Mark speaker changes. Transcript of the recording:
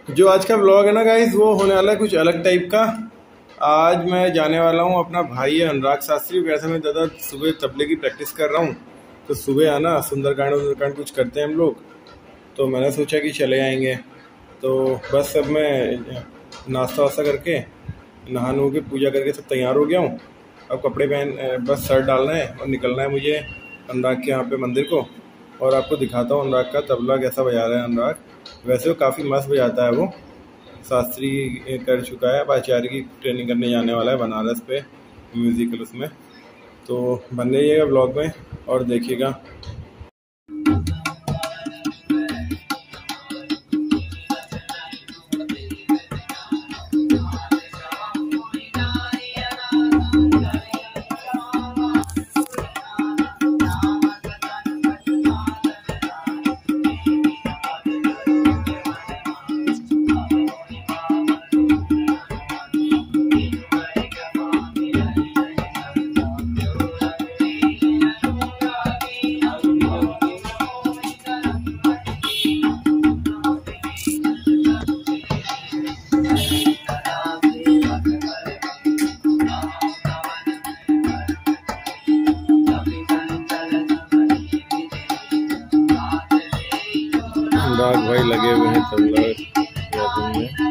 Speaker 1: जो आज का व्लॉग है ना गाइस, वो होने वाला है कुछ अलग टाइप का। आज मैं जाने वाला हूँ, अपना भाई है अनुराग शास्त्री, वैसे मैं दादा सुबह तबले की प्रैक्टिस कर रहा हूँ, तो सुबह आना सुंदरकांड कुछ करते हैं हम लोग, तो मैंने सोचा कि चले आएंगे। तो बस अब मैं नाश्ता वास्ता करके नहा नु के पूजा करके सब तैयार हो गया हूँ। अब कपड़े पहन बस शर्ट डालना है और निकलना है मुझे अनुराग के यहाँ पे मंदिर को। और आपको दिखाता हूँ अनुराग का तबला कैसा बजा रहा है। अनुराग वैसे वो काफ़ी मस्त बजाता है, वो शास्त्री कर चुका है, अब आचार्य की ट्रेनिंग करने जाने वाला है बनारस पे म्यूज़िकल उसमें। तो बन रहिएगा ब्लॉग में और देखिएगा। अनुराग भाई लगे हुए हैं तबला में।